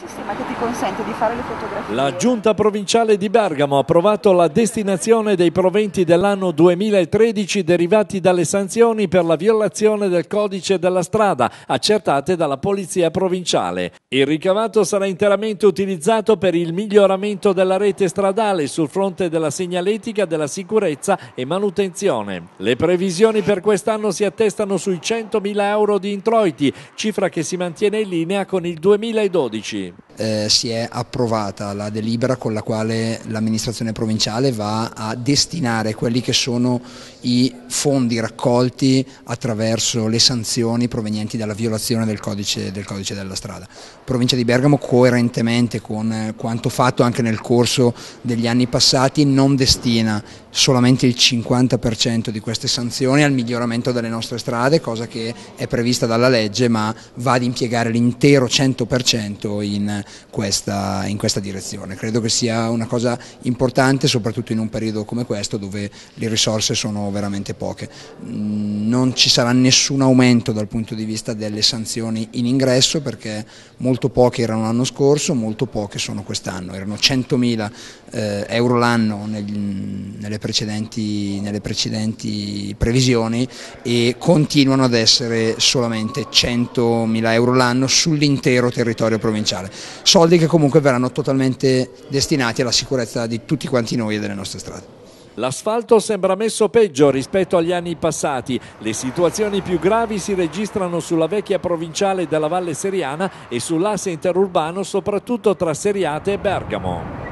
sistema che ti consente di fare le fotografie. La Giunta Provinciale di Bergamo ha approvato la destinazione dei proventi dell'anno 2013 derivati dalle sanzioni per la violazione del codice della strada accertate dalla Polizia Provinciale. Il ricavato sarà interamente utilizzato per il miglioramento della rete stradale sul fronte della segnaletica, della sicurezza e manutenzione. Le previsioni per quest'anno si attestano sui 100.000 euro di introiti, cifra che si mantiene in linea con il 2012. Si è approvata la delibera con la quale l'amministrazione provinciale va a destinare quelli che sono i fondi raccolti attraverso le sanzioni provenienti dalla violazione del codice della strada. Provincia di Bergamo, coerentemente con quanto fatto anche nel corso degli anni passati, non destina solamente il 50% di queste sanzioni al miglioramento delle nostre strade, cosa che è prevista dalla legge, ma va ad impiegare l'intero 100% in questa direzione. Credo che sia una cosa importante, soprattutto in un periodo come questo dove le risorse sono veramente poche. Non ci sarà nessun aumento dal punto di vista delle sanzioni in ingresso, perché molto poche erano l'anno scorso, molto poche sono quest'anno. Erano 100.000 euro l'anno nelle precedenti previsioni e continuano ad essere solamente 100.000 euro l'anno sull'intero territorio provinciale. Soldi che comunque verranno totalmente destinati alla sicurezza di tutti quanti noi e delle nostre strade. L'asfalto sembra messo peggio rispetto agli anni passati. Le situazioni più gravi si registrano sulla vecchia provinciale della Valle Seriana e sull'asse interurbano, soprattutto tra Seriate e Bergamo.